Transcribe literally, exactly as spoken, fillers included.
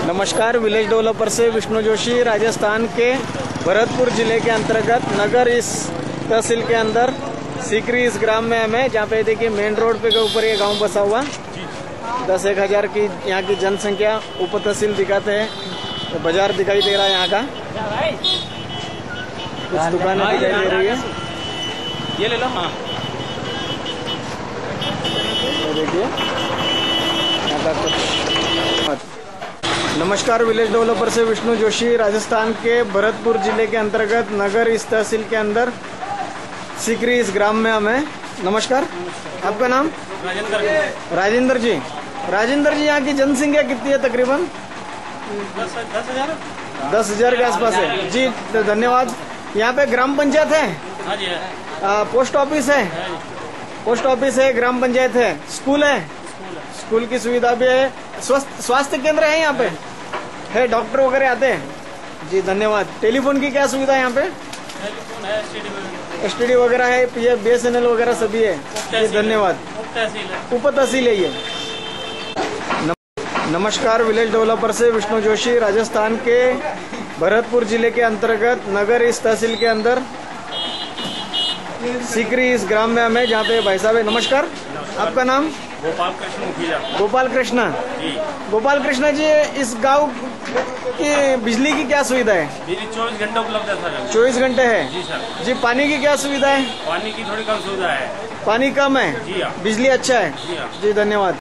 नमस्कार, village developer से विष्णु जोशी। राजस्थान के भरतपुर जिले के अंतर्गत नगर इस तहसील के अंदर सीकरी इस ग्राम में हमें, जहाँ पे देखिए मेन रोड पे के ऊपर ये गांव बसा हुआ। दस एक हजार की यहाँ की जनसंख्या। उप तहसील दिखाते हैं, तो बाजार दिखाई दे रहा है यहाँ का। कुछ दुकानें दिखाई दे रही है, ये ले लो। हाँ, देखिए यहाँ का कुछ। नमस्कार, विलेज डेवलपर से विष्णु जोशी। राजस्थान के भरतपुर जिले के अंतर्गत नगर इस तहसील के अंदर सीकरी इस ग्राम में हमें। नमस्कार, आपका नाम? राजेंद्र। राजेंद्र जी। राजेंद्र जी, यहाँ की जनसंख्या कितनी है तकरीबन? दस हजार दस हजार के आसपास है जी। तो धन्यवाद। यहाँ पे ग्राम पंचायत है? हाँ जी, आ, पोस्ट ऑफिस है? पोस्ट ऑफिस है, ग्राम पंचायत है, स्कूल है? स्कूल की सुविधा भी है। स्वस्थ स्वास्थ्य केंद्र है यहाँ पे? है, डॉक्टर वगैरह आते हैं जी। धन्यवाद। टेलीफोन की क्या सुविधा है यहाँ पे? एस टी डी वगैरह है, ये बी एस एन एल वगैरह सभी है जी। धन्यवाद। उप तहसील है ये। नमस्कार, विलेज डेवलपर से विष्णु जोशी। राजस्थान के भरतपुर जिले के अंतर्गत नगर इस तहसील के अंदर सीकरी इस ग्राम में हमें, जहाँ पे भाई साहब है। नमस्कार, आपका नाम? गोपाल कृष्ण मुखिया। गोपाल कृष्णा जी। गोपाल कृष्णा जी, इस गांव की बिजली की क्या सुविधा है? बिजली चौबीस घंटे उपलब्ध है सर। चौबीस घंटे है जी सर। जी। पानी की क्या सुविधा है? पानी की थोड़ी कम सुविधा है। पानी कम है जी हाँ। बिजली अच्छा है जी हाँ। जी। धन्यवाद।